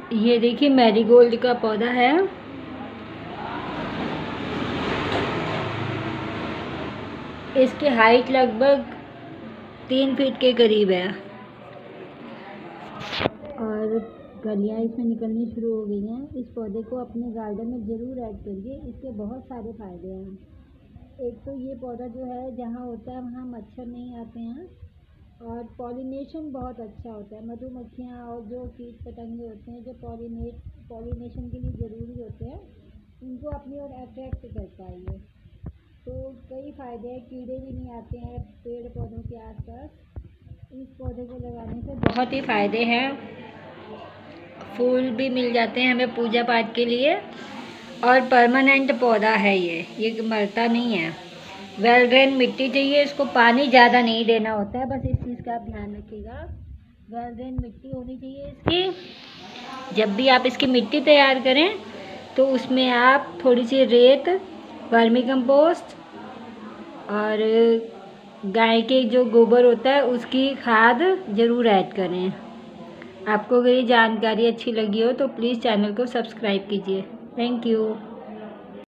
ये देखिए मैरीगोल्ड का पौधा है। इसकी हाइट लगभग 3 फीट के करीब है और कलियाँ इसमें निकलनी शुरू हो गई हैं। इस पौधे को अपने गार्डन में ज़रूर ऐड करिए, इसके बहुत सारे फ़ायदे हैं। एक तो ये पौधा जो है जहाँ होता है वहाँ मच्छर नहीं आते हैं और पॉलिनेशन बहुत अच्छा होता है। मधुमक्खियाँ और जो कीट पतंगे होते हैं जो पॉलिनेशन के लिए ज़रूरी होते हैं, उनको अपनी ओर अट्रैक्ट करता है ये। तो कई फ़ायदे हैं, कीड़े भी नहीं आते हैं पेड़ पौधों के आसपास। इस पौधे को लगाने से बहुत ही फ़ायदे हैं। फूल भी मिल जाते हैं हमें पूजा पाठ के लिए और परमानेंट पौधा है ये मरता नहीं है। वेल ड्रेन मिट्टी चाहिए, इसको पानी ज़्यादा नहीं देना होता है, बस इस चीज़ का आप ध्यान रखिएगा। वेल ड्रेन मिट्टी होनी चाहिए इसकी। जब भी आप इसकी मिट्टी तैयार करें तो उसमें आप थोड़ी सी रेत, वर्मी कंपोस्ट और गाय के जो गोबर होता है उसकी खाद ज़रूर ऐड करें। आपको अगर ये जानकारी अच्छी लगी हो तो प्लीज़ चैनल को सब्सक्राइब कीजिए। Thank you.